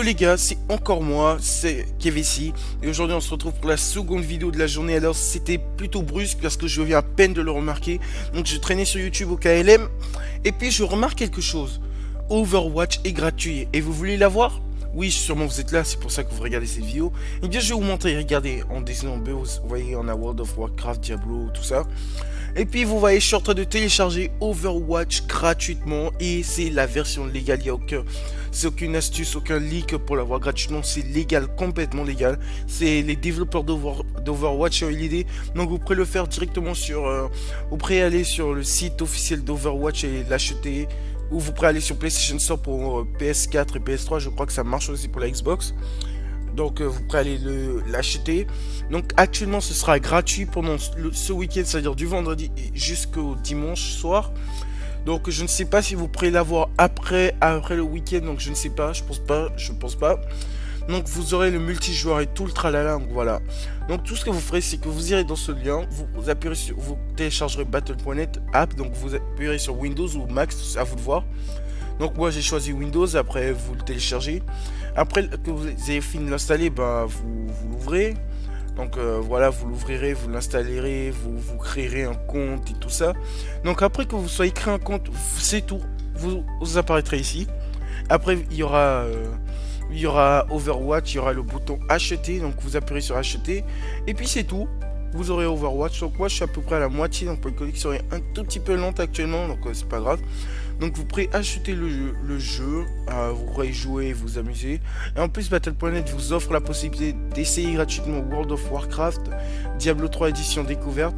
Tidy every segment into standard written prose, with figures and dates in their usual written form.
les gars, c'est encore moi, c'est KVC et aujourd'hui on se retrouve pour la seconde vidéo de la journée. Alors c'était plutôt brusque parce que je viens à peine de le remarquer. Donc je traînais sur YouTube au KLM et puis je remarque quelque chose. Overwatch est gratuit et vous voulez l'avoir? Oui, sûrement vous êtes là, c'est pour ça que vous regardez cette vidéo. Et bien je vais vous montrer, regardez, en dessinant en bleu, vous voyez on a World of Warcraft, Diablo, tout ça. Et puis vous voyez, je suis en train de télécharger Overwatch gratuitement et c'est la version légale, il n'y a aucune astuce, aucun leak pour l'avoir gratuitement, c'est légal, complètement légal. C'est les développeurs d'Overwatch qui ont eu l'idée, donc vous pouvez le faire directement sur, vous pouvez aller sur le site officiel d'Overwatch et l'acheter. Ou vous pouvez aller sur PlayStation Store pour PS4 et PS3, je crois que ça marche aussi pour la Xbox. Donc vous pouvez aller l'acheter. Donc actuellement ce sera gratuit pendant ce week-end, c'est-à-dire du vendredi jusqu'au dimanche soir. Donc je ne sais pas si vous pourrez l'avoir après le week-end, donc je ne sais pas, je pense pas. Donc vous aurez le multijoueur et tout le tralala, donc voilà. Donc tout ce que vous ferez, c'est que vous irez dans ce lien, vous appuierez sur, vous téléchargerez Battle.net app, donc vous appuierez sur Windows ou Mac, c'est à vous de voir. Donc moi j'ai choisi Windows, après vous le téléchargez. Après que vous ayez fini de l'installer, bah, vous l'ouvrez. Donc voilà, vous l'ouvrirez, vous l'installerez, vous créerez un compte et tout ça. Donc après que vous soyez créé un compte, c'est tout. Vous apparaîtrez ici. Après il y aura Overwatch, il y aura le bouton acheter, donc vous appuyez sur acheter. Et puis c'est tout. Vous aurez Overwatch, donc moi je suis à peu près à la moitié, donc la connexion est un tout petit peu lente actuellement, donc c'est pas grave. Donc vous pourrez acheter le jeu, vous pourrez jouer, vous amuser. Et en plus Battle.net vous offre la possibilité d'essayer gratuitement World of Warcraft, Diablo 3 édition découverte,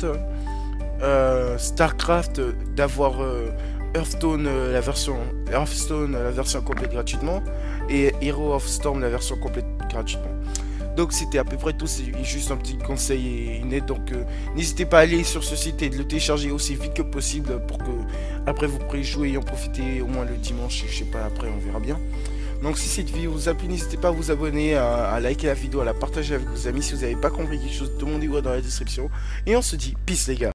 Starcraft, d'avoir Hearthstone la version complète gratuitement, et Hero of Storm la version complète gratuitement. Donc c'était à peu près tout, c'est juste un petit conseil et une aide. Donc n'hésitez pas à aller sur ce site et de le télécharger aussi vite que possible pour que après vous pourrez jouer et en profiter au moins le dimanche, je sais pas, après on verra bien. Donc si cette vidéo vous a plu, n'hésitez pas à vous abonner, à liker la vidéo, à la partager avec vos amis. Si vous n'avez pas compris quelque chose, demandez-moi dans la description. Et on se dit peace les gars.